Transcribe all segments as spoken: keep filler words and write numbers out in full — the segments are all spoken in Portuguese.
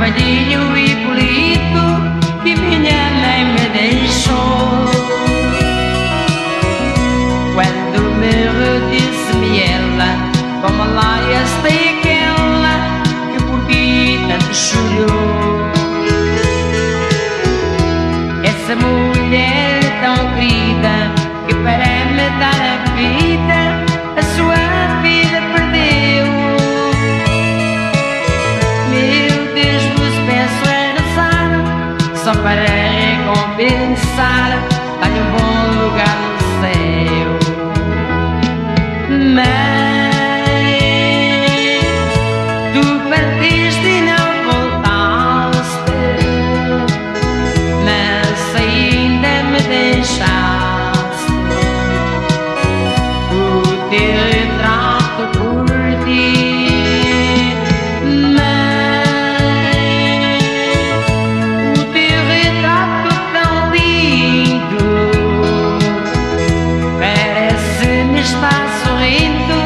velhinho e bonito que minha mãe me deixou. Quando me disse-me ela, como lá esta é aquela que por ti tanto chorou. Essa mulher tão querida que para me dar a vida, a sua vida perdeu. Meu Deus, vos peço a rezar, só para recompensar, tenho um bom lugar no céu. Mãe, tu partiste e não voltaste, mas ainda me deixaste o teu retrato por ti. Mãe, o teu retrato tão lindo parece-me estar sorrindo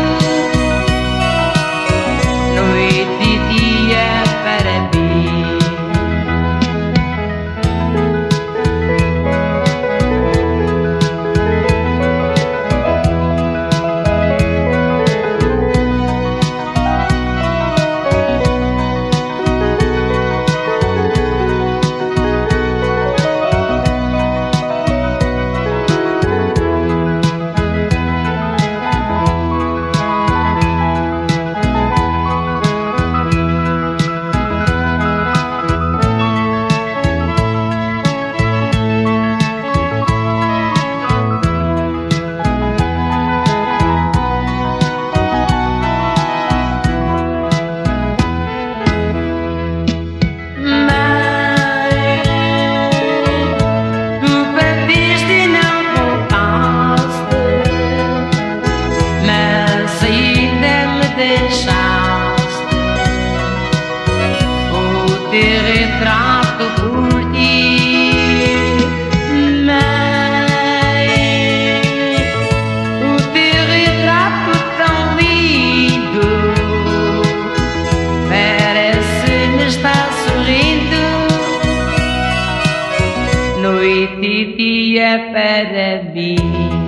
noite e dia para mim. Deixaste o teu retrato por ti. Mãe, o teu retrato tão lindo parece-me estar sorrindo noite e dia para mim.